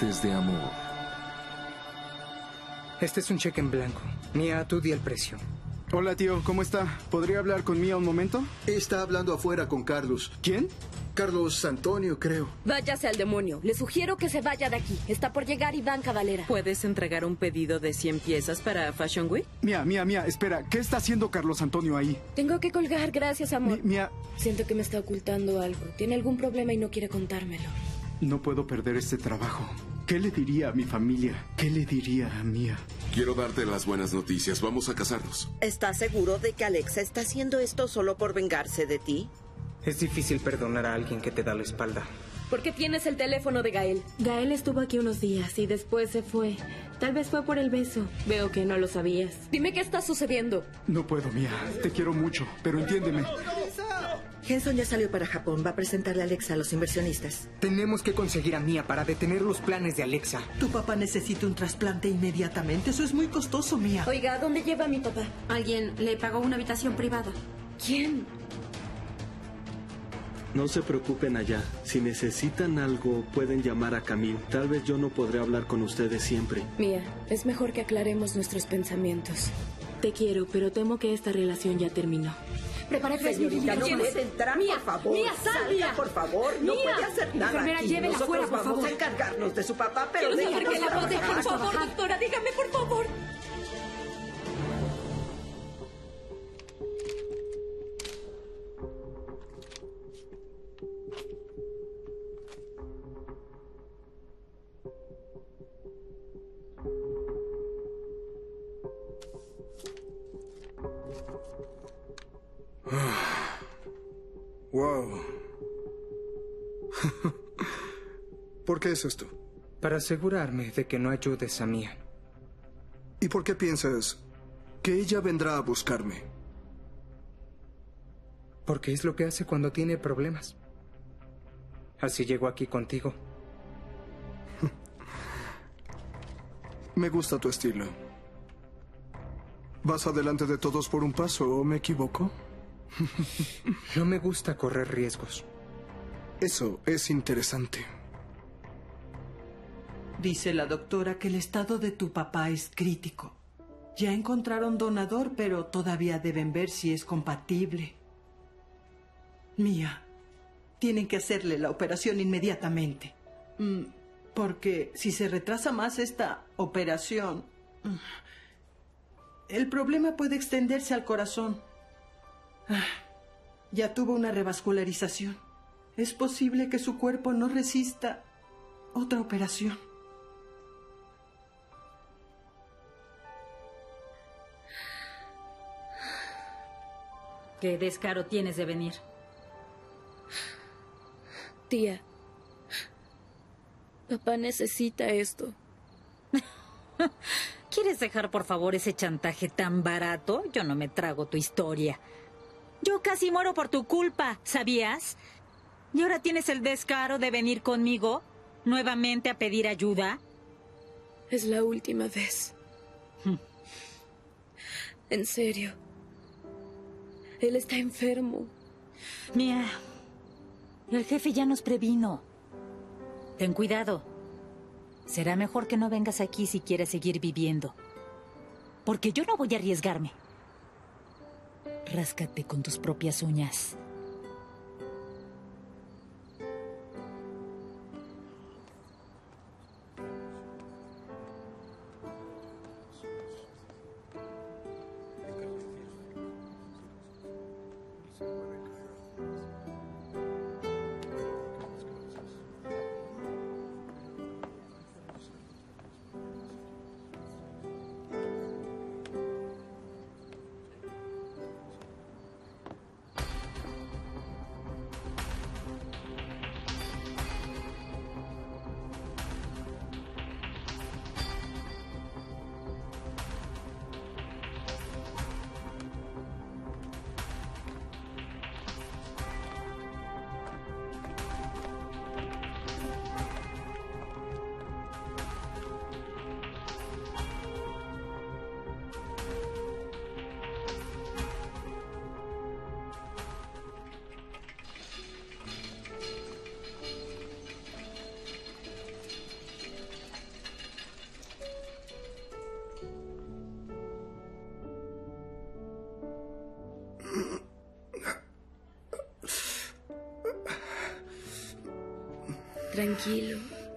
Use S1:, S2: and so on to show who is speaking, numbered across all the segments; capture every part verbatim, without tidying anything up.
S1: martes de amor.
S2: Este es un cheque en blanco. Mía, tú di el precio.
S3: Hola, tío, ¿cómo está? ¿Podría hablar con Mía un momento?
S4: Está hablando afuera con Carlos.
S3: ¿Quién?
S4: Carlos Antonio, creo.
S5: Váyase al demonio. Le sugiero que se vaya de aquí. Está por llegar Iván Cavalera.
S6: ¿Puedes entregar un pedido de cien piezas para Fashion Week?
S3: Mía, Mía, Mía, espera. ¿Qué está haciendo Carlos Antonio ahí?
S5: Tengo que colgar, gracias, amor.
S3: Mi- Mía...
S5: Siento que me está ocultando algo. Tiene algún problema y no quiere contármelo.
S3: No puedo perder este trabajo. ¿Qué le diría a mi familia? ¿Qué le diría a Mía?
S7: Quiero darte las buenas noticias. Vamos a casarnos.
S8: ¿Estás seguro de que Alexa está haciendo esto solo por vengarse de ti?
S2: Es difícil perdonar a alguien que te da la espalda.
S5: ¿Por qué tienes el teléfono de Gael?
S9: Gael estuvo aquí unos días y después se fue. Tal vez fue por el beso. Veo que no lo sabías.
S5: Dime qué está sucediendo.
S3: No puedo, Mía. Te quiero mucho, pero entiéndeme.
S8: Henson ya salió para Japón. Va a presentarle a Alexa a los inversionistas.
S2: Tenemos que conseguir a Mía para detener los planes de Alexa.
S10: Tu papá necesita un trasplante inmediatamente. Eso es muy costoso, Mía.
S5: Oiga, ¿a dónde lleva a mi papá?
S9: Alguien le pagó una habitación privada.
S5: ¿Quién?
S11: No se preocupen allá. Si necesitan algo, pueden llamar a Camille. Tal vez yo no podré hablar con ustedes siempre.
S5: Mía, es mejor que aclaremos nuestros pensamientos.
S9: Te quiero, pero temo que esta relación ya terminó.
S5: Prepárate,
S8: Señorita, no
S5: ¿Quién
S8: puede
S5: es?
S8: entrar,
S5: Mía,
S8: por favor.
S5: Mía, sal,
S8: Salga,
S5: Mía.
S8: por favor. No
S5: Mía.
S8: puede hacer nada
S5: Enfermera,
S8: aquí.
S5: llévela
S8: Nosotros
S5: fuera, por
S8: vamos
S5: favor.
S8: a encargarnos de su papá, pero
S5: Quiero saber
S8: déjenos
S5: que la
S8: trabajar.
S5: proteja, por favor, doctora. Dígame, por favor.
S4: Wow. ¿Por qué es esto?
S2: Para asegurarme de que no ayudes a Mía.
S4: ¿Y por qué piensas que ella vendrá a buscarme?
S2: Porque es lo que hace cuando tiene problemas. Así llegó aquí contigo.
S4: Me gusta tu estilo. ¿Vas adelante de todos por un paso o me equivoco?
S2: No me gusta correr riesgos.
S4: Eso es interesante.
S10: Dice la doctora que el estado de tu papá es crítico. Ya encontraron donador, pero todavía deben ver si es compatible. Mía, tienen que hacerle la operación inmediatamente. Mm, porque si se retrasa más esta operación, mm, el problema puede extenderse al corazón. Ah, ya tuvo una revascularización. Es posible que su cuerpo no resista otra operación.
S12: ¿Qué descaro tienes de venir?
S5: Tía, papá necesita esto.
S12: ¿Quieres dejar, por favor, ese chantaje tan barato? Yo no me trago tu historia. Yo casi muero por tu culpa, ¿sabías? ¿Y ahora tienes el descaro de venir conmigo nuevamente a pedir ayuda?
S5: Es la última vez. En serio. Él está enfermo.
S12: Mía, el jefe ya nos previno. Ten cuidado. Será mejor que no vengas aquí si quieres seguir viviendo. Porque yo no voy a arriesgarme. Ráscate con tus propias uñas.
S1: Tranquilo.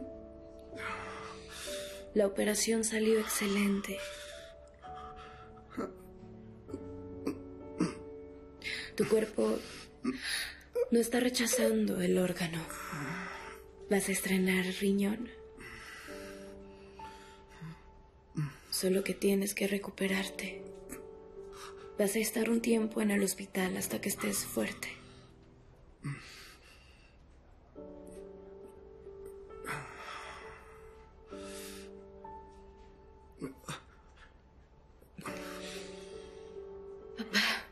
S1: La operación salió excelente. Tu cuerpo no está rechazando el órgano. Vas a estrenar riñón. Solo que tienes que recuperarte. Vas a estar un tiempo en el hospital hasta que estés fuerte. Papá.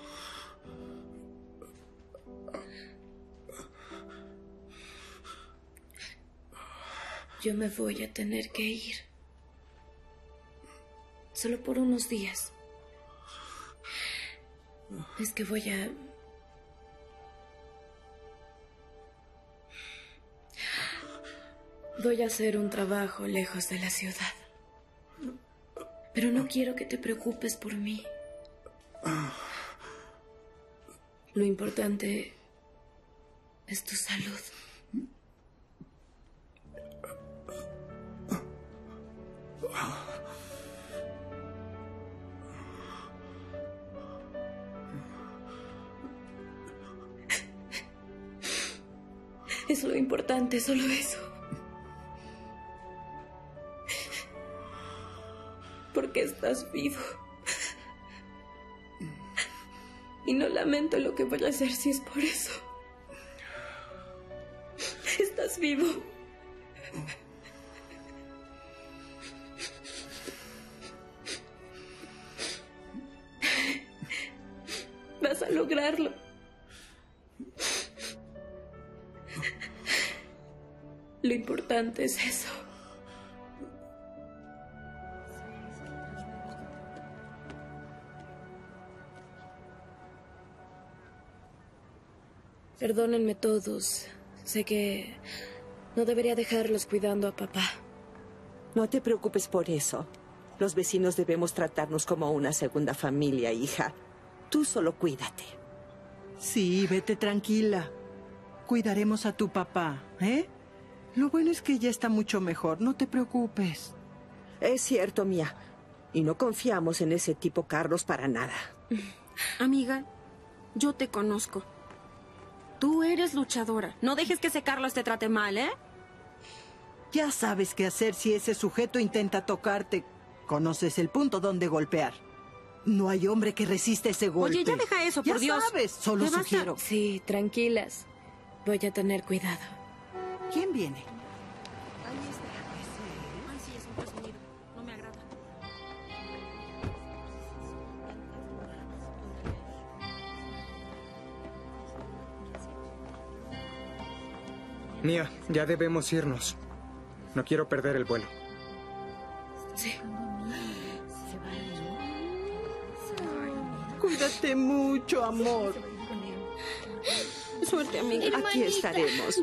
S1: Yo me voy a tener que ir. Solo por unos días. Es que voy a... Voy a hacer un trabajo lejos de la ciudad. Pero no quiero que te preocupes por mí. Lo importante es tu salud. Es lo importante, solo eso. Porque estás vivo. Y no lamento lo que voy a hacer si es por eso. Estás vivo. Vas a lograrlo. Lo importante es eso. Perdónenme todos. Sé que no debería dejarlos cuidando a papá.
S13: No te preocupes por eso. Los vecinos debemos tratarnos como una segunda familia, hija. Tú solo cuídate.
S10: Sí, vete tranquila. Cuidaremos a tu papá, ¿eh? Lo bueno es que ya está mucho mejor. No te preocupes.
S13: Es cierto, Mía. Y no confiamos en ese tipo Carlos para nada.
S9: Amiga, yo te conozco. Tú eres luchadora. No dejes que ese Carlos te trate mal, ¿eh?
S10: Ya sabes qué hacer si ese sujeto intenta tocarte. Conoces el punto donde golpear. No hay hombre que resista ese golpe.
S9: Oye, ya deja eso, por
S10: ya
S9: Dios.
S10: Ya sabes, solo
S9: ¿Te
S10: sugiero.
S9: basta?
S1: Sí, tranquilas. Voy a tener cuidado.
S10: ¿Quién viene?
S9: Ay, sí, es un presumido. No me agrada.
S2: Mía, ya debemos irnos. No quiero perder el vuelo.
S1: Sí.
S10: Cuídate mucho, amor.
S9: Suerte, amiga.
S13: Aquí estaremos.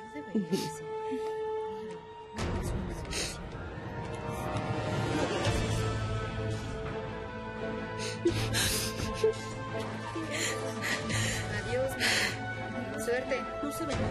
S14: Adiós, suerte.
S9: No se ve.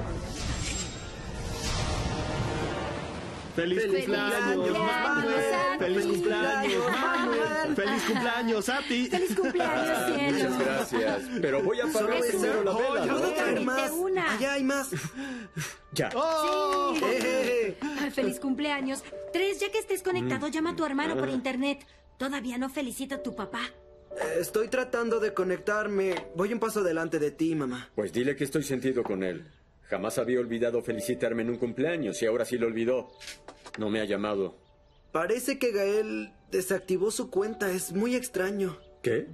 S11: ¡Feliz,
S14: ¡Feliz
S11: cumpleaños,
S14: cumpleaños,
S11: Manuel! ¡Feliz cumpleaños, Manuel! ¡Feliz cumpleaños, Ati!
S5: ¡Feliz cumpleaños, cielo!
S15: Muchas gracias. Pero voy a apagar
S14: Solo
S15: primero la vela,
S14: ¿no?
S15: ¿no?
S14: traer más.
S5: una.
S14: Allá hay más.
S15: Ya.
S14: ¡Oh!
S5: Sí.
S14: Eh.
S5: Ay, ¡feliz cumpleaños! Tres, ya que estés conectado, llama a tu hermano por internet. Todavía no felicito a tu papá.
S14: Estoy tratando de conectarme. Voy un paso adelante de ti, mamá.
S15: Pues dile que estoy sentido con él. Jamás había olvidado felicitarme en un cumpleaños y ahora sí lo olvidó. No me ha llamado.
S14: Parece que Gael desactivó su cuenta. Es muy extraño.
S15: ¿Qué?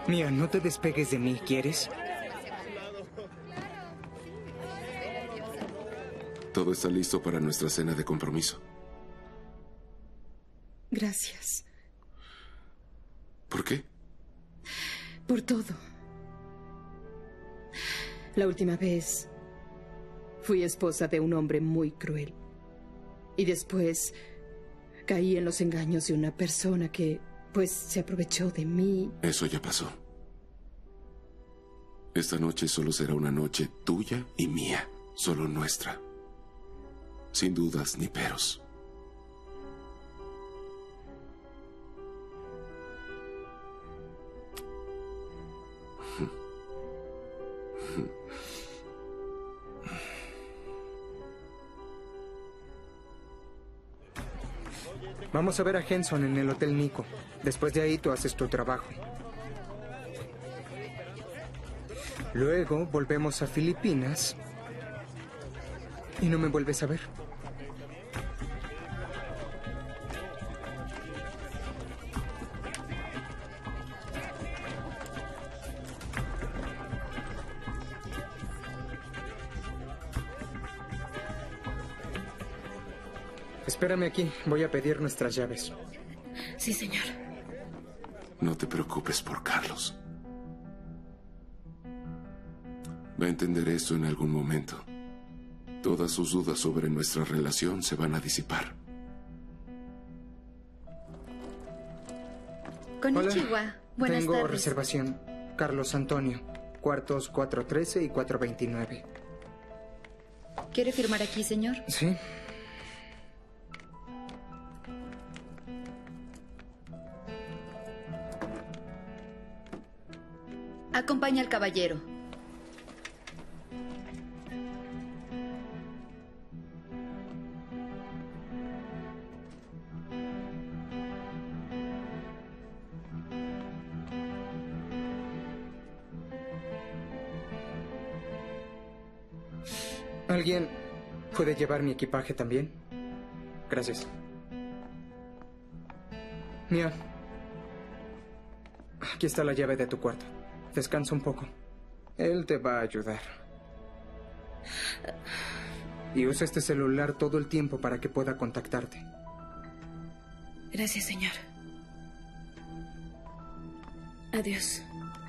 S2: Mia, no te despegues de mí, ¿quieres?
S7: Todo está listo para nuestra cena de compromiso.
S16: Gracias.
S7: ¿Por qué?
S16: Por todo. La última vez fui esposa de un hombre muy cruel. Y después caí en los engaños de una persona que, pues, se aprovechó de mí.
S7: Eso ya pasó. Esta noche solo será una noche tuya y mía. Solo nuestra. Sin dudas ni peros.
S2: Vamos a ver a Henson en el Hotel Nico. Después de ahí tú haces tu trabajo. Luego volvemos a Filipinas y no me vuelves a ver. Espérame aquí, voy a pedir nuestras llaves.
S1: Sí, señor.
S7: No te preocupes por Carlos. Va a entender esto en algún momento. Todas sus dudas sobre nuestra relación se van a disipar.
S17: Konnichiwa. Buenas
S2: Tengo
S17: tardes.
S2: reservación. Carlos Antonio. Cuartos cuatro trece y cuatro veintinueve.
S17: ¿Quiere firmar aquí, señor?
S2: Sí.
S17: Acompaña al caballero.
S2: ¿Alguien puede llevar mi equipaje también? Gracias. Mia, aquí está la llave de tu cuarto. Descansa un poco. Él te va a ayudar. Y usa este celular todo el tiempo para que pueda contactarte.
S1: Gracias, señor. Adiós.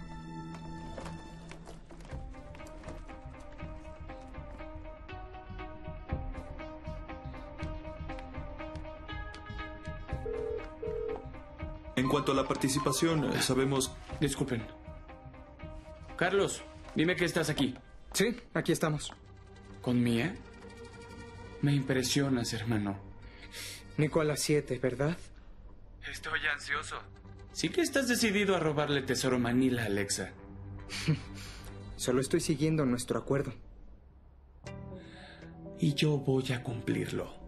S18: En cuanto a la participación, eh, sabemos...
S19: Disculpen. Carlos, dime que estás aquí.
S2: Sí, aquí estamos.
S19: ¿Con Mia? Me impresionas, hermano.
S2: Nico a las siete, ¿verdad?
S19: Estoy ansioso. Sí que estás decidido a robarle tesoro Manila a Alexa.
S2: Solo estoy siguiendo nuestro acuerdo.
S19: Y yo voy a cumplirlo.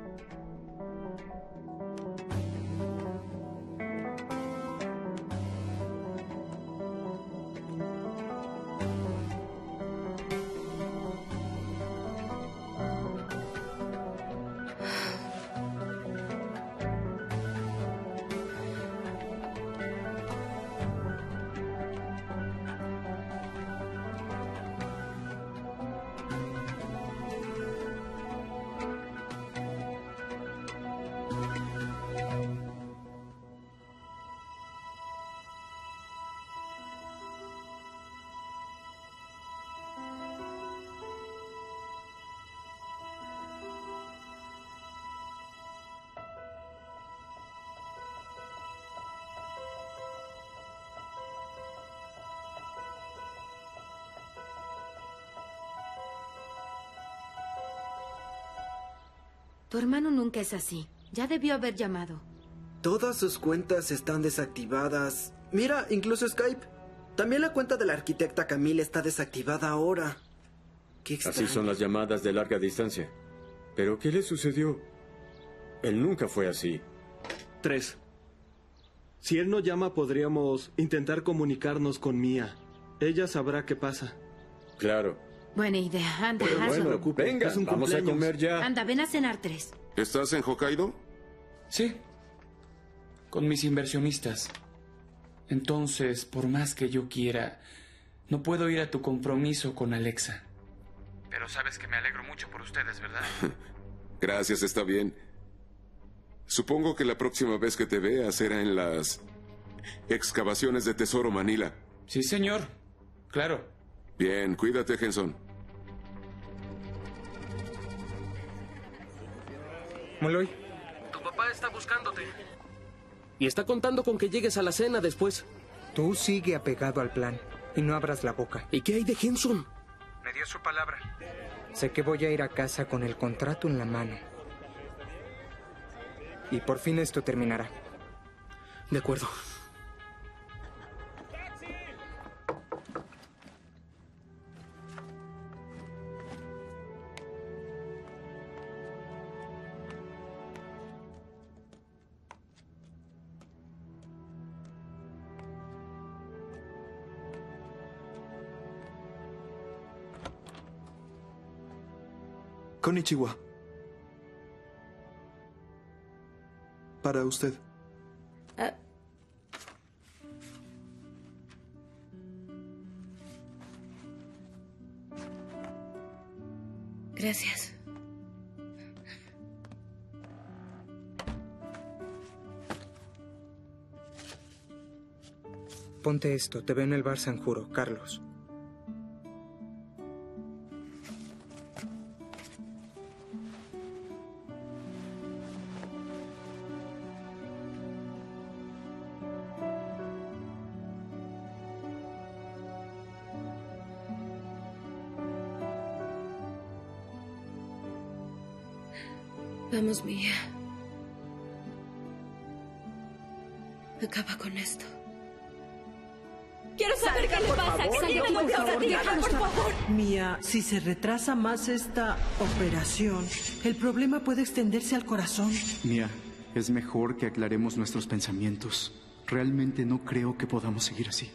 S5: Tu hermano nunca es así. Ya debió haber llamado.
S14: Todas sus cuentas están desactivadas. Mira, incluso Skype. También la cuenta de la arquitecta Camille está desactivada ahora. Qué extraño.
S15: Así son las llamadas de larga distancia. ¿Pero qué le sucedió? Él nunca fue así.
S11: Tres. Si él no llama, podríamos intentar comunicarnos con Mia. Ella sabrá qué pasa.
S15: Claro.
S5: Buena idea. Anda,
S15: Pero
S5: hazlo.
S15: bueno, venga,
S11: Es un
S15: vamos a
S11: cumpleaños.
S15: comer ya.
S5: Anda, ven a cenar tres.
S7: ¿Estás en Hokkaido?
S19: Sí. Con mis inversionistas. Entonces, por más que yo quiera, no puedo ir a tu compromiso con Alexa. Pero sabes que me alegro mucho por ustedes, ¿verdad?
S7: Gracias, está bien. Supongo que la próxima vez que te vea será en las excavaciones de Tesoro Manila.
S19: Sí, señor. Claro.
S7: Bien, cuídate, Henson.
S2: Molloy.
S20: Tu papá está buscándote. Y está contando con que llegues a la cena después.
S2: Tú sigue apegado al plan y no abras la boca.
S20: ¿Y qué hay de Henson?
S2: Me dio su palabra. Sé que voy a ir a casa con el contrato en la mano. Y por fin esto terminará.
S20: De acuerdo.
S18: Konnichiwa. Para usted.
S1: Ah. Gracias.
S2: Ponte esto, te veo en el bar Sanjuro, Carlos.
S1: Vamos, Mia. Acaba con esto.
S5: Quiero saber qué le pasa.
S10: Por favor, por favor. Mia, si se retrasa más esta operación, el problema puede extenderse al corazón.
S3: Mia, es mejor que aclaremos nuestros pensamientos. Realmente no creo que podamos seguir así.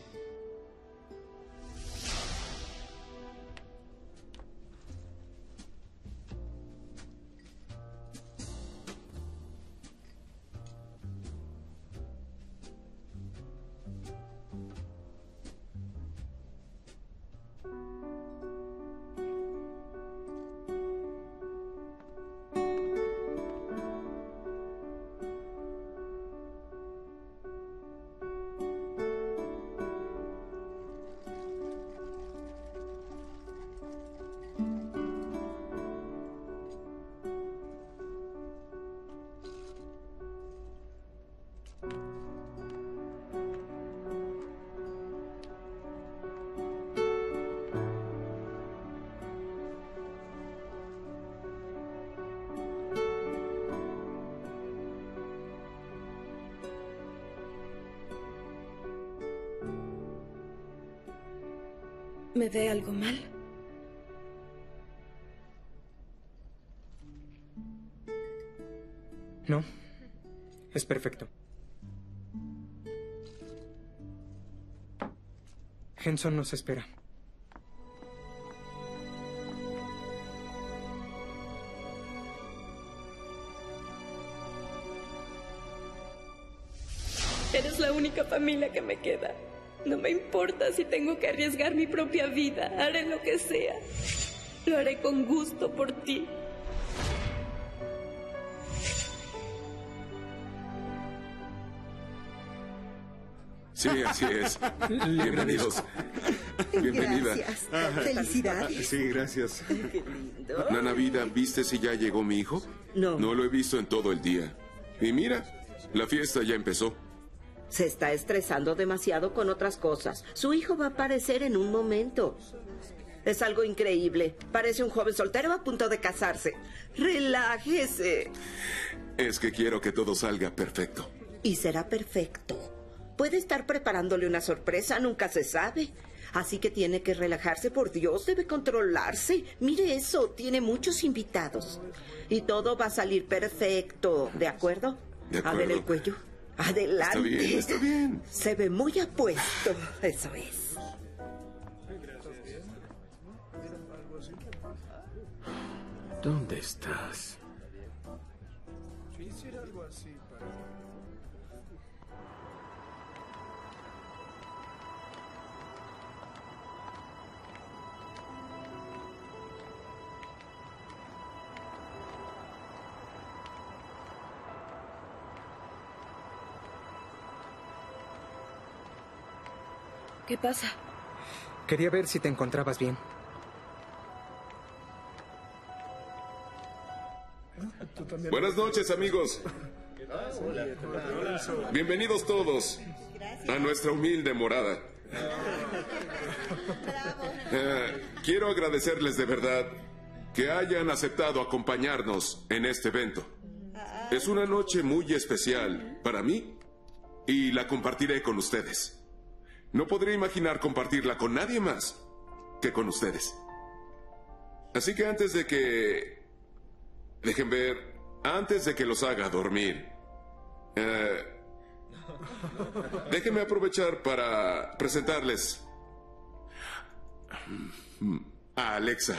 S1: ¿Me ve algo mal?
S2: No, es perfecto. Henson nos espera.
S1: Eres la única familia que me queda. No me importa si tengo que arriesgar mi propia vida. Haré lo que sea. Lo haré con gusto por ti.
S7: Sí, así es. Bienvenidos. Bienvenida.
S8: Gracias. Felicidades.
S18: Sí, gracias.
S8: Qué lindo.
S7: Nana Vida, ¿viste si ya llegó mi hijo?
S8: No.
S7: No lo he visto en todo el día. Y mira, la fiesta ya empezó.
S13: Se está estresando demasiado con otras cosas. Su hijo va a aparecer en un momento. Es algo increíble. Parece un joven soltero a punto de casarse. Relájese.
S7: Es que quiero que todo salga perfecto.
S13: Y será perfecto. Puede estar preparándole una sorpresa, nunca se sabe. Así que tiene que relajarse, por Dios, debe controlarse. Mire eso, tiene muchos invitados. Y todo va a salir perfecto, ¿de acuerdo?
S7: De acuerdo.
S13: A ver el cuello. Adelante.
S7: Está bien, está bien.
S13: Se ve muy apuesto, eso es.
S15: ¿Dónde estás?
S9: ¿Qué pasa?
S2: Quería ver si te encontrabas bien.
S7: Buenas noches, amigos. Bienvenidos todos a nuestra humilde morada. Eh, quiero agradecerles de verdad que hayan aceptado acompañarnos en este evento. Es una noche muy especial para mí y la compartiré con ustedes. No podría imaginar compartirla con nadie más que con ustedes. Así que antes de que... Dejen ver, antes de que los haga dormir, eh, déjenme aprovechar para presentarles a Alexa.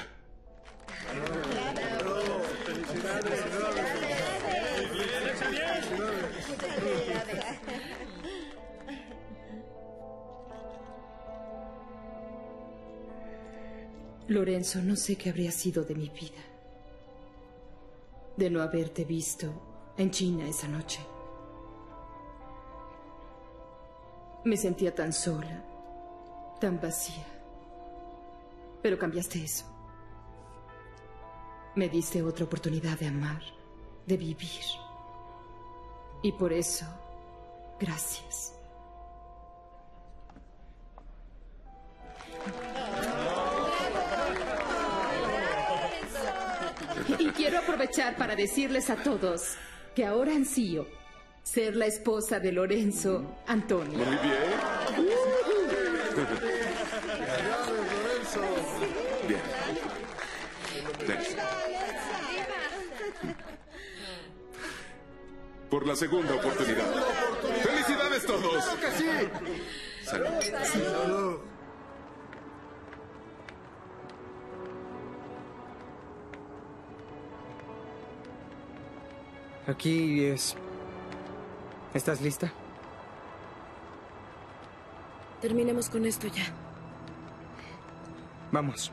S16: Lorenzo, no sé qué habría sido de mi vida de no haberte visto en China esa noche. Me sentía tan sola, tan vacía. Pero cambiaste eso. Me diste otra oportunidad de amar, de vivir. Y por eso, gracias. Y quiero aprovechar para decirles a todos que ahora ansío ser la esposa de Lorenzo Antonio.
S7: Muy bien. Bien. Por la segunda oportunidad. ¡Felicidades todos!
S4: ¡Claro que sí!
S7: Salud.
S4: Salud.
S2: Aquí es... ¿Estás lista?
S9: Terminemos con esto ya.
S2: Vamos.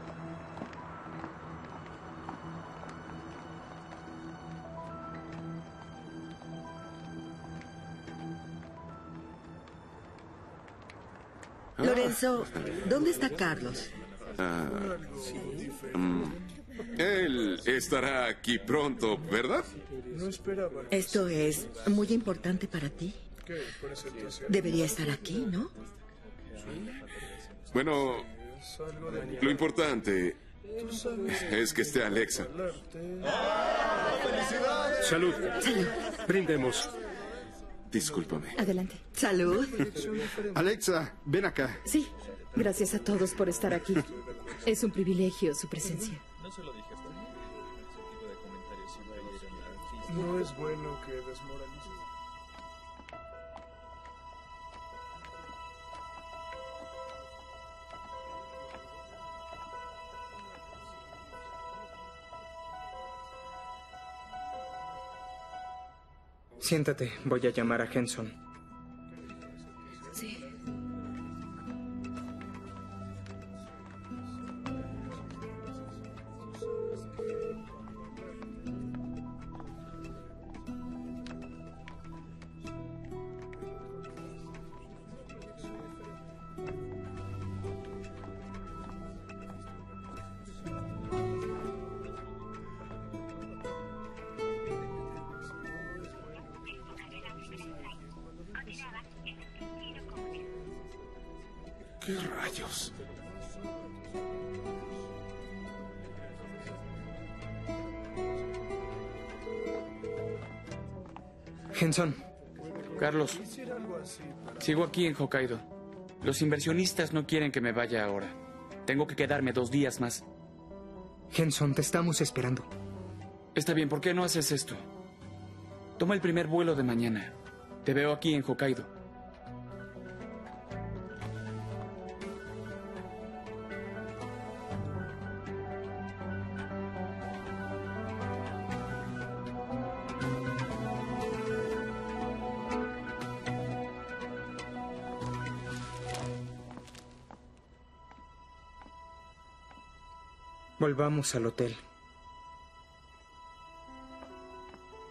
S8: Lorenzo, ¿dónde está Carlos?
S7: Ah, mm, él estará aquí pronto, ¿verdad?
S8: Esto es muy importante para ti. Debería estar aquí, ¿no?
S7: Bueno, lo importante es que esté Alexa.
S20: Salud.
S8: Salud.
S20: Brindemos.
S7: Discúlpame.
S16: Adelante.
S8: Salud.
S3: Alexa, ven acá.
S16: Sí, gracias a todos por estar aquí. Es un privilegio su presencia.
S21: No se lo dije hasta ahí. Ese tipo de comentarios iba a ir en la artista.
S18: No es bueno que desmoralices.
S2: Siéntate, voy a llamar a Henson.
S9: Sí.
S7: ¿Qué rayos?
S2: Henson.
S19: Carlos, sigo aquí en Hokkaido. Los inversionistas no quieren que me vaya ahora. Tengo que quedarme dos días más.
S2: Henson, te estamos esperando.
S19: Está bien, ¿por qué no haces esto? Toma el primer vuelo de mañana. Te veo aquí en Hokkaido.
S2: Volvamos al hotel.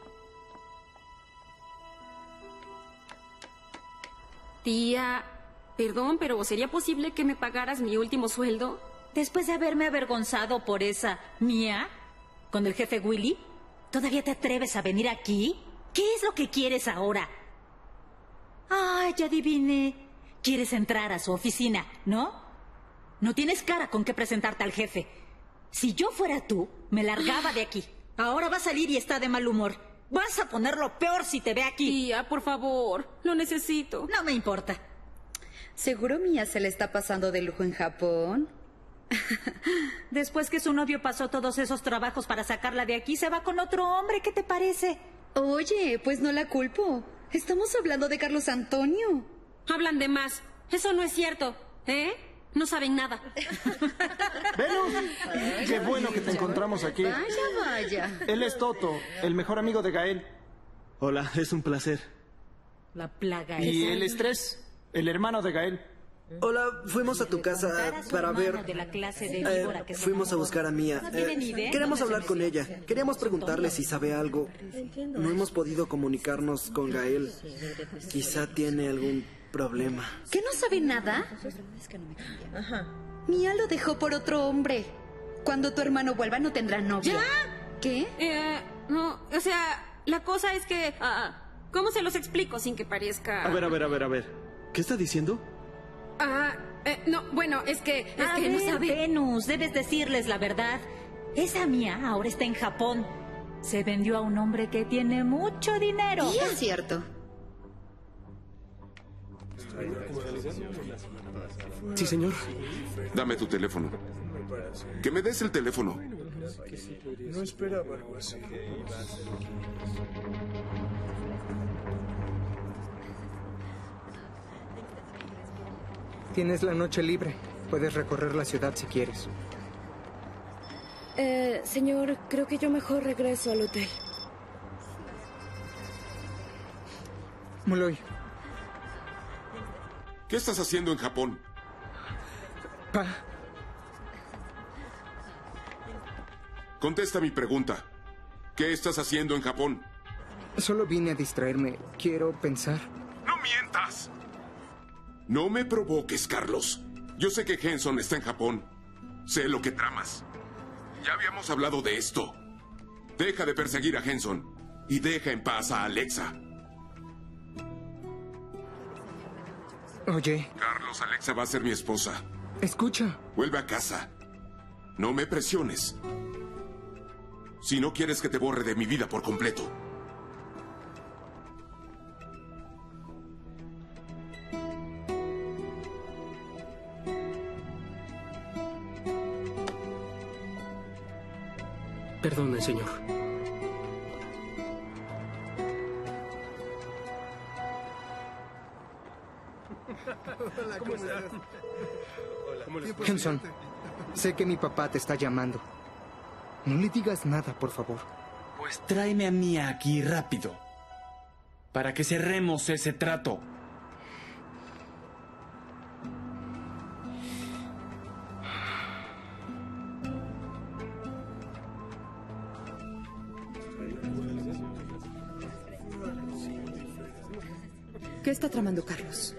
S5: Tía,
S9: Perdón, pero ¿sería posible que me pagaras mi último sueldo?
S12: Después de haberme avergonzado por esa Mía con el jefe Willy, ¿todavía te atreves a venir aquí? ¿Qué es lo que quieres ahora? Ay, ya adiviné. Quieres entrar a su oficina, ¿no? No tienes cara con qué presentarte al jefe. Si yo fuera tú, me largaba de aquí. Ahora va a salir y está de mal humor. Vas a ponerlo peor si te ve aquí.
S9: Tía, por favor, lo necesito.
S12: No me importa.
S17: ¿Seguro Mía se le está pasando de lujo en Japón?
S12: Después que su novio pasó todos esos trabajos para sacarla de aquí, se va con otro hombre. ¿Qué te parece?
S17: Oye, pues no la culpo. Estamos hablando de Carlos Antonio.
S9: Hablan de más. Eso no es cierto, ¿eh? No saben nada.
S6: Venus, qué bueno que te encontramos aquí.
S17: Vaya, vaya.
S6: Él es Toto, el mejor amigo de Gael.
S11: Hola, es un placer.
S12: La plaga
S6: Y
S12: esa.
S6: él es Tres, el hermano de Gael.
S14: Hola, fuimos a tu casa para ver...
S12: De la clase de
S14: Eh,
S12: víbora que se
S14: fuimos a
S12: enamoró.
S14: buscar a Mía.
S12: No tiene
S14: Eh,
S12: ni idea.
S14: queremos hablar con ella. Queríamos preguntarle si sabe algo. No hemos podido comunicarnos con Gael. Quizá tiene algún problema.
S17: ¿Qué no sabe nada? Mía lo dejó por otro hombre. Cuando tu hermano vuelva no tendrá novia.
S9: ¿Ya?
S17: ¿Qué?
S9: Eh, no, o sea, la cosa es que... ah, ¿cómo se los explico sin que parezca...?
S11: A ver, a ver, a ver, a ver. ¿Qué está diciendo?
S9: Ah, eh, no, bueno, es que... Es
S12: a
S9: que
S12: ver,
S9: no sabe...
S12: Venus, debes decirles la verdad. Esa Mía ahora está en Japón. Se vendió a un hombre que tiene mucho dinero.
S17: Y es cierto.
S20: Sí, señor.
S7: Dame tu teléfono. Que me des el teléfono.
S18: No esperaba algo así.
S2: Tienes la noche libre. Puedes recorrer la ciudad si quieres.
S1: Eh, señor, creo que yo mejor regreso al hotel.
S2: Molloy.
S7: ¿Qué estás haciendo en Japón?
S2: Pa.
S7: Contesta mi pregunta. ¿Qué estás haciendo en Japón?
S2: Solo vine a distraerme. Quiero pensar.
S7: ¡No mientas! No me provoques, Carlos. Yo sé que Henson está en Japón. Sé lo que tramas. Ya habíamos hablado de esto. Deja de perseguir a Henson y deja en paz a Alexa.
S2: Oye.
S7: Carlos, Alexa va a ser mi esposa.
S2: Escucha.
S7: Vuelve a casa. No me presiones. Si no quieres que te borre de mi vida por completo.
S20: Perdone, señor.
S18: Hola, ¿cómo estás?
S2: Henson, sé que mi papá te está llamando. No le digas nada, por favor.
S19: Pues tráeme a Mía aquí rápido. Para que cerremos ese trato.
S16: ¿Qué está tramando Carlos?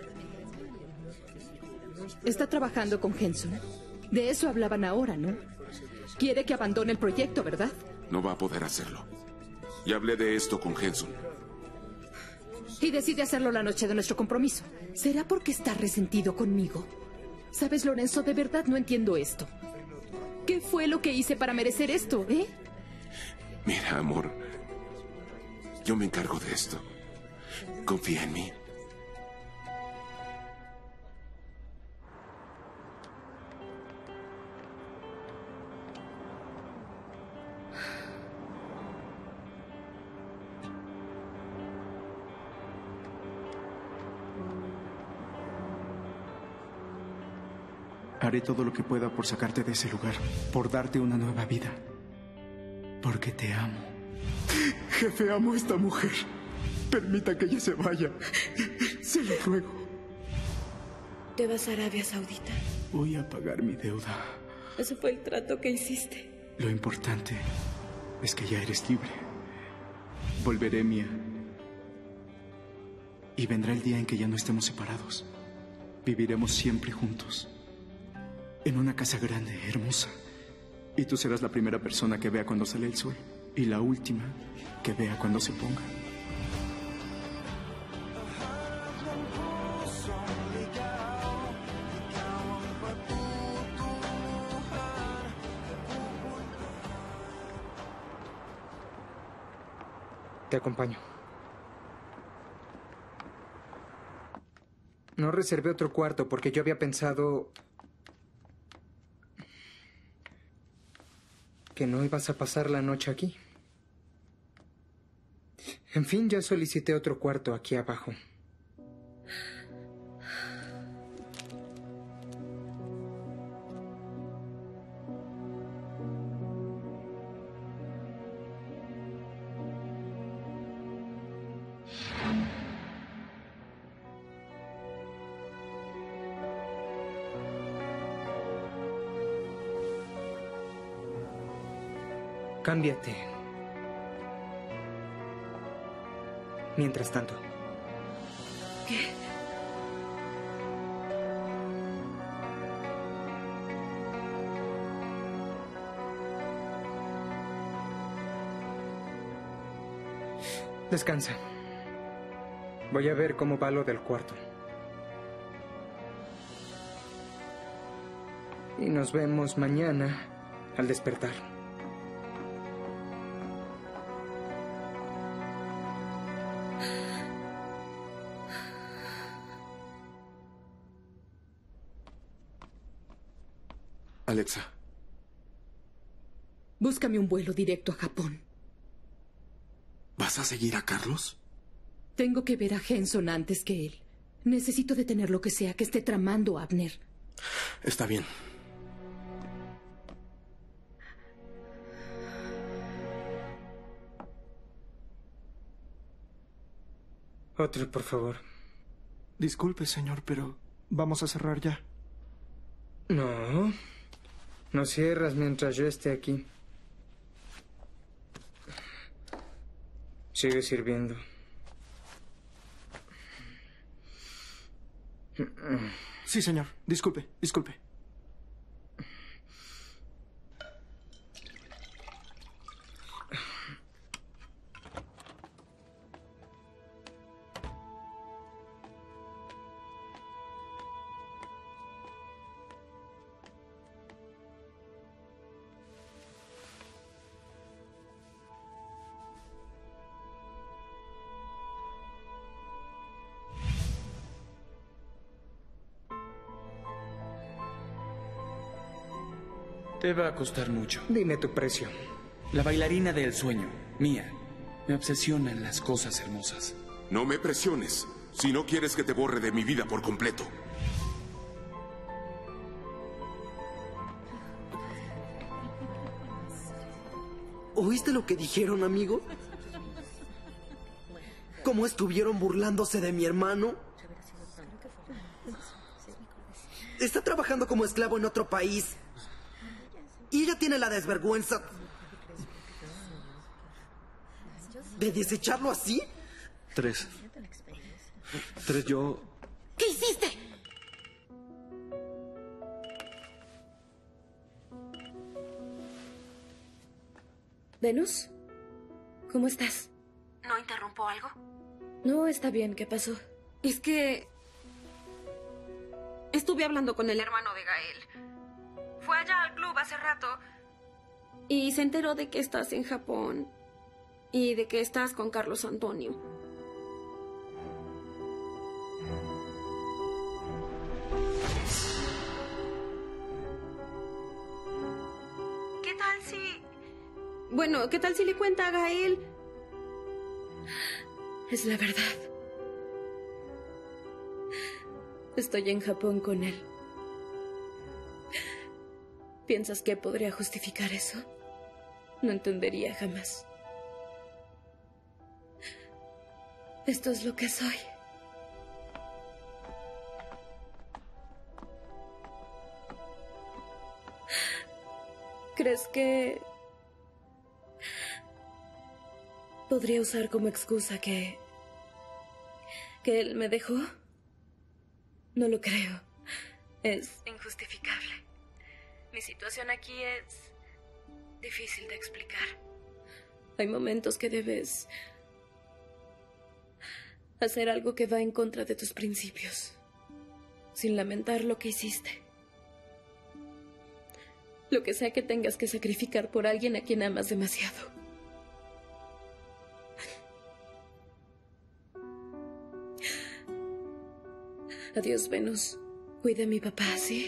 S16: Está trabajando con Henson. De eso hablaban ahora, ¿no? Quiere que abandone el proyecto, ¿verdad?
S7: No va a poder hacerlo. Ya hablé de esto con Henson.
S16: Y decide hacerlo la noche de nuestro compromiso. ¿Será porque está resentido conmigo? ¿Sabes, Lorenzo? De verdad no entiendo esto. ¿Qué fue lo que hice para merecer esto, eh?
S7: Mira, amor. Yo me encargo de esto. Confía en mí.
S3: Haré todo lo que pueda por sacarte de ese lugar, por darte una nueva vida. Porque te amo. Jefe, amo a esta mujer. Permita que ella se vaya. Se lo ruego.
S1: Te vas a Arabia Saudita.
S3: Voy a pagar mi deuda.
S1: Ese fue el trato que hiciste.
S3: Lo importante es que ya eres libre. Volveré, Mía. Y vendrá el día en que ya no estemos separados. Viviremos siempre juntos. En una casa grande, hermosa. Y tú serás la primera persona que vea cuando sale el sol. Y la última que vea cuando se ponga.
S2: Te acompaño. No reservé otro cuarto porque yo había pensado que no ibas a pasar la noche aquí. En fin, ya solicité otro cuarto aquí abajo. Cámbiate. Mientras tanto.
S17: ¿Qué?
S2: Descansa. Voy a ver cómo va lo del cuarto. Y nos vemos mañana al despertar.
S4: Alexa.
S16: Búscame un vuelo directo a Japón.
S4: ¿Vas a seguir a Carlos?
S16: Tengo que ver a Henson antes que él. Necesito detener lo que sea que esté tramando Abner.
S4: Está bien.
S2: Otro, por favor.
S6: Disculpe, señor, pero vamos a cerrar ya.
S2: No. No cierras mientras yo esté aquí. Sigue sirviendo.
S6: Sí, señor. Disculpe, disculpe.
S19: Te va a costar mucho.
S2: Dime tu precio.
S19: La bailarina del sueño, Mía. Me obsesionan las cosas hermosas.
S7: No me presiones, si no quieres que te borre de mi vida por completo.
S14: ¿Oíste lo que dijeron, amigo? ¿Cómo estuvieron burlándose de mi hermano? Está trabajando como esclavo en otro país. Y ella tiene la desvergüenza de desecharlo así.
S11: Tres. Tres, yo...
S5: ¿Qué hiciste?
S9: ¿Venus? ¿Cómo estás?
S5: ¿No interrumpo algo?
S9: No, está bien. ¿Qué pasó? Es que... estuve hablando con el hermano de Gael. Fue allá al club hace rato y se enteró de que estás en Japón y de que estás con Carlos Antonio.
S5: ¿Qué tal si...?
S9: Bueno, ¿qué tal si le cuenta a Gael? Es la verdad. Estoy en Japón con él. ¿Piensas que podría justificar eso? No entendería jamás. Esto es lo que soy. ¿Crees que podría usar como excusa que que él me dejó?
S1: No lo creo. Es injustificable. Mi situación aquí es difícil de explicar. Hay momentos que debes hacer algo que va en contra de tus principios, sin lamentar lo que hiciste. Lo que sea que tengas que sacrificar por alguien a quien amas demasiado. Adiós, Venus. Cuida a mi papá, ¿sí?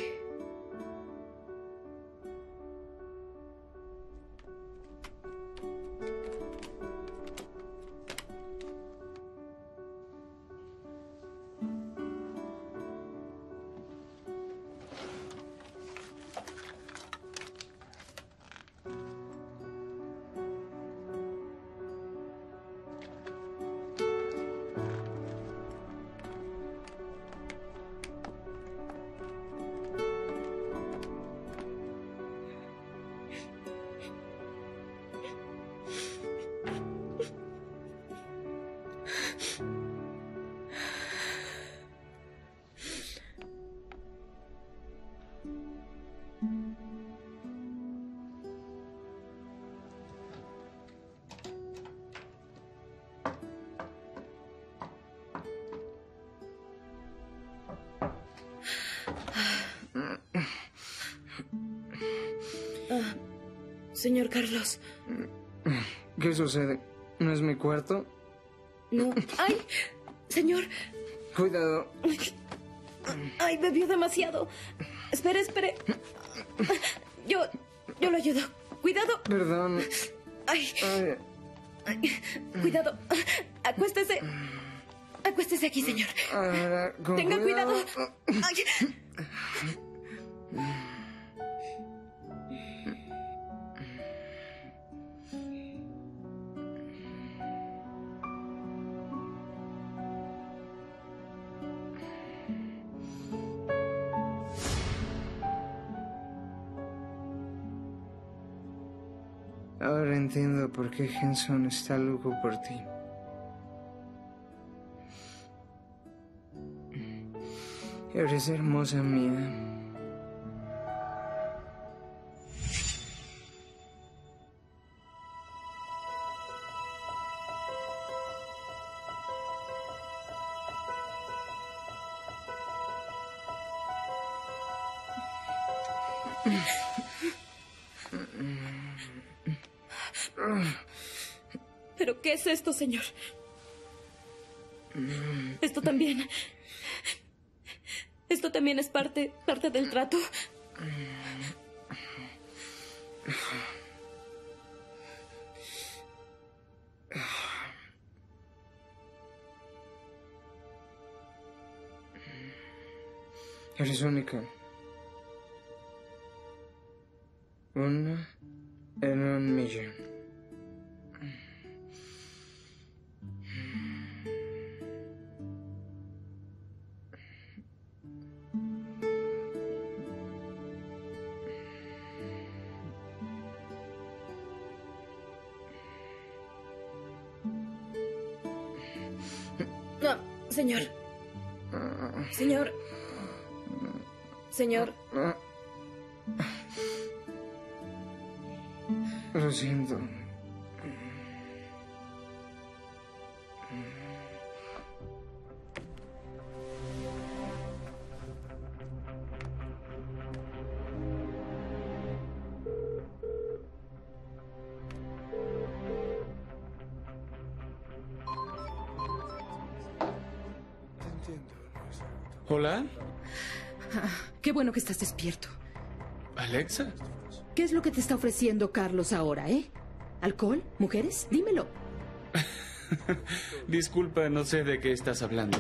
S1: Ah, señor Carlos.
S2: ¿Qué sucede? ¿No es mi cuarto?
S1: No. ¡Ay! Señor.
S2: Cuidado.
S1: Ay, bebió demasiado. Espere, espere. Yo, yo lo ayudo. Cuidado.
S2: Perdón.
S1: Ay. Ay. Ay. Cuidado. Acuéstese. Acuéstese aquí, señor.
S2: Ahora, con
S1: Tenga cuidado.
S2: cuidado.
S1: Ay.
S2: Ahora entiendo por qué Henson está loco por ti. Eres hermosa mía.
S1: ¿Pero qué es esto, señor? Esto también... Esto también es parte, parte del trato.
S2: Eres única. Una en un millón.
S1: No, señor. Señor. Señor.
S2: Lo siento.
S19: ¿Hola?
S16: Ah, qué bueno que estás despierto.
S19: ¿Alexa?
S16: ¿Qué es lo que te está ofreciendo Carlos ahora, eh? ¿Alcohol? ¿Mujeres? Dímelo.
S19: Disculpa, no sé de qué estás hablando.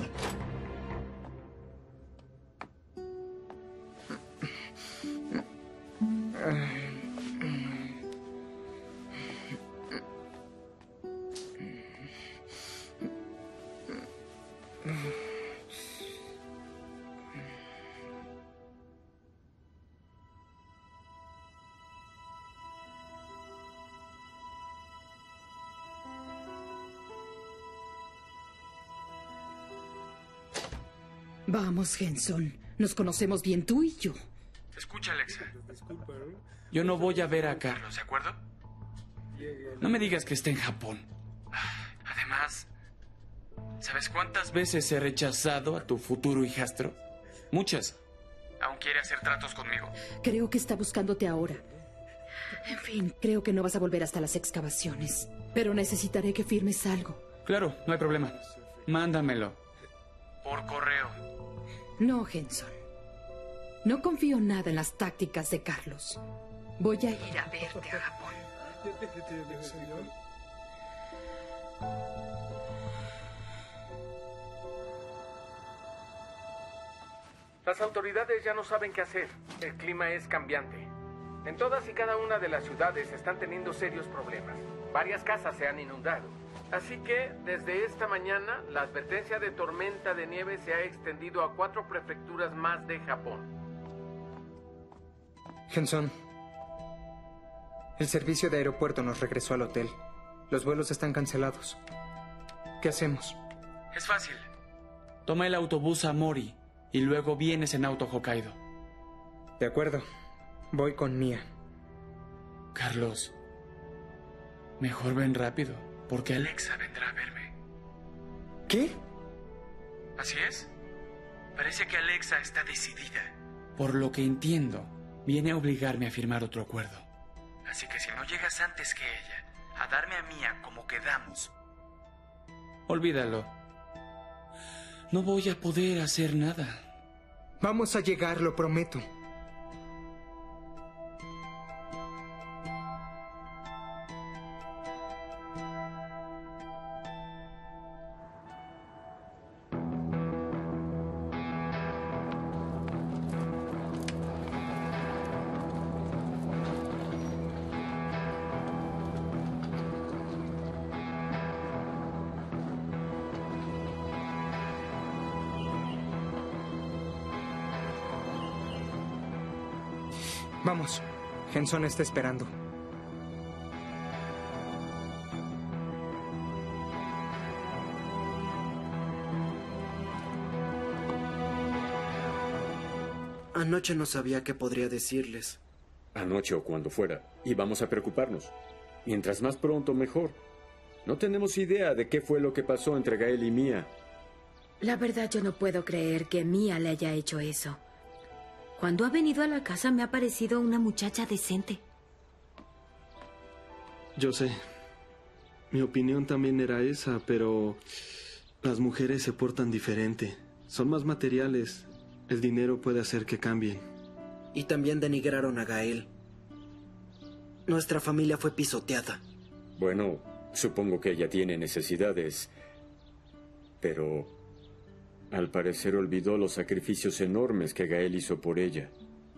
S16: Vamos, Henson. Nos conocemos bien tú y yo.
S19: Escucha, Alexa. Yo no voy a ver a Carlos, ¿de acuerdo? No me digas que está en Japón. Además, ¿sabes cuántas veces he rechazado a tu futuro hijastro? Muchas. Aún quiere hacer tratos conmigo.
S16: Creo que está buscándote ahora. En fin, creo que no vas a volver hasta las excavaciones. Pero necesitaré que firmes algo.
S19: Claro, no hay problema. Mándamelo. Por correo.
S16: No, Henson. No confío nada en las tácticas de Carlos. Voy a ir a verte a Japón.
S10: Las autoridades ya no saben qué hacer. El clima es cambiante. En todas y cada una de las ciudades están teniendo serios problemas. Varias casas se han inundado. Así que, desde esta mañana, la advertencia de tormenta de nieve se ha extendido a cuatro prefecturas más de Japón.
S2: Henson, el servicio de aeropuerto nos regresó al hotel. Los vuelos están cancelados. ¿Qué hacemos?
S19: Es fácil. Toma el autobús a Mori y luego vienes en auto a Hokkaido.
S2: De acuerdo. Voy con Mia.
S19: Carlos, mejor ven rápido, porque Alexa vendrá a verme.
S2: ¿Qué?
S19: Así es. Parece que Alexa está decidida. Por lo que entiendo, viene a obligarme a firmar otro acuerdo. Así que si no llegas antes que ella a darme a Mia como quedamos, olvídalo. No voy a poder hacer nada.
S2: Vamos a llegar, lo prometo. Vamos, Henson está esperando.
S14: Anoche no sabía qué podría decirles.
S15: Anoche o cuando fuera. Y vamos a preocuparnos. Mientras más pronto, mejor. No tenemos idea de qué fue lo que pasó entre Gael y Mia.
S22: La verdad, yo no puedo creer que Mia le haya hecho eso. Cuando ha venido a la casa me ha parecido una muchacha decente.
S11: Yo sé. Mi opinión también era esa, pero las mujeres se portan diferente. Son más materiales. El dinero puede hacer que cambien.
S14: Y también denigraron a Gael. Nuestra familia fue pisoteada.
S15: Bueno, supongo que ella tiene necesidades, pero al parecer olvidó los sacrificios enormes que Gael hizo por ella.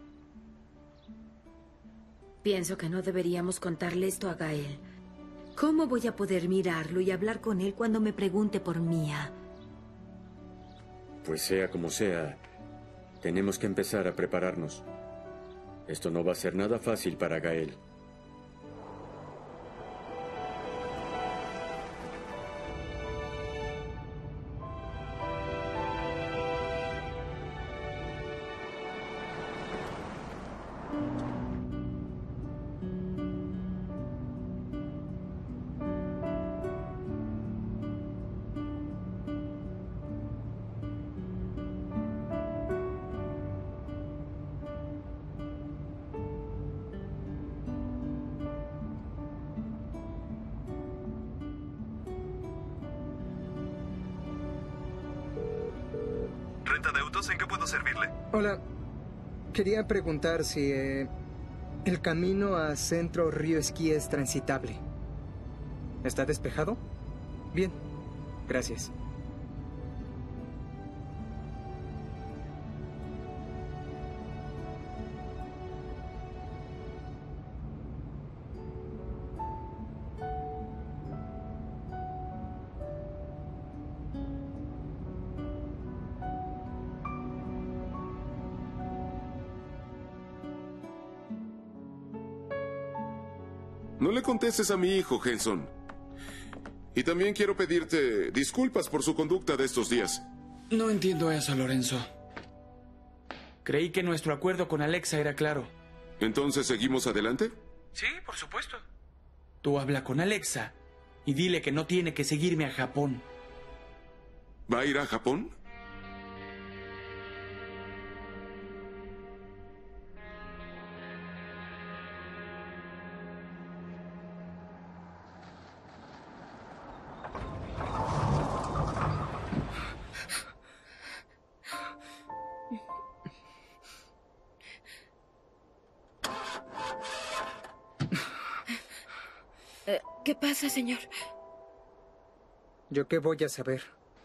S22: Pienso que no deberíamos contarle esto a Gael. ¿Cómo voy a poder mirarlo y hablar con él cuando me pregunte por Mia?
S15: Pues sea como sea, tenemos que empezar a prepararnos. Esto no va a ser nada fácil para Gael.
S23: ¿Renta de autos? ¿En qué puedo servirle?
S2: Hola. Quería preguntar si eh, el camino a Centro Río Esquí es transitable. ¿Está despejado? Bien. Gracias.
S7: No le contestes a mi hijo, Henson. Y también quiero pedirte disculpas por su conducta de estos días.
S19: No entiendo eso, Lorenzo. Creí que nuestro acuerdo con Alexa era claro.
S7: ¿Entonces seguimos adelante?
S19: Sí, por supuesto. Tú habla con Alexa y dile que no tiene que seguirme a Japón.
S7: ¿Va a ir a Japón?
S1: ¿Qué pasa, señor?
S2: ¿Yo qué voy a saber?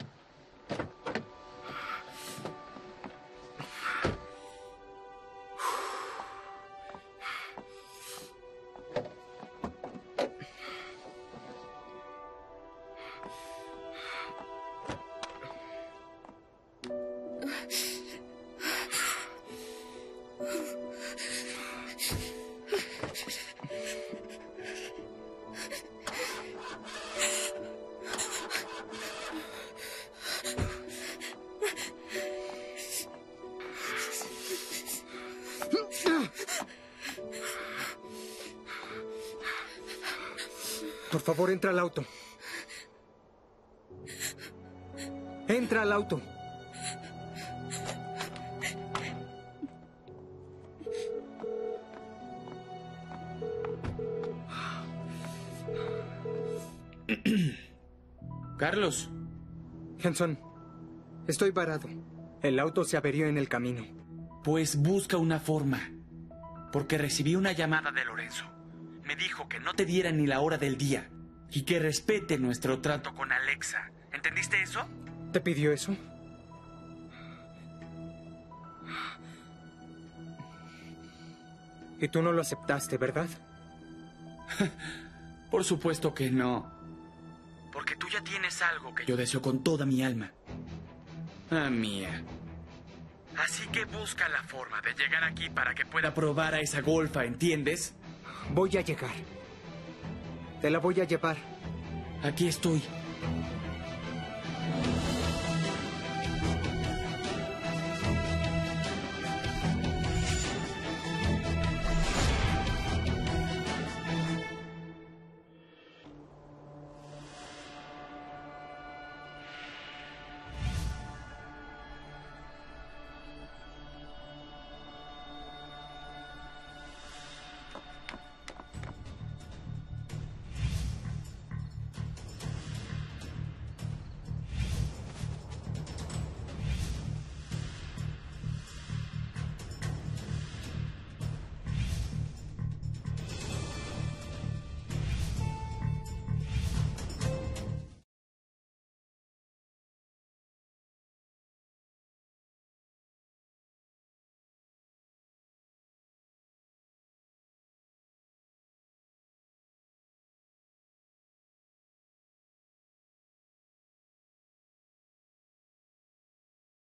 S2: Por favor, entra al auto. Entra al auto.
S19: Carlos.
S2: Henson, estoy varado. El auto se averió en el camino.
S19: Pues busca una forma. Porque recibí una llamada de Lorenzo. Me dijo que no te diera ni la hora del día y que respete nuestro trato con Alexa. ¿Entendiste eso?
S2: ¿Te pidió eso? Y tú no lo aceptaste, ¿verdad?
S19: Por supuesto que no. Porque tú ya tienes algo que yo deseo con toda mi alma. Ah, mía. Así que busca la forma de llegar aquí para que pueda probar a esa golfa, ¿entiendes?
S2: Voy a llegar. Te la voy a llevar.
S19: Aquí estoy.